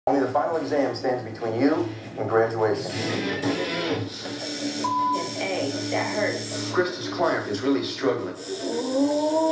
Only the final exam stands between you and graduation. An A, that hurts. Krista's client is really struggling. Ooh.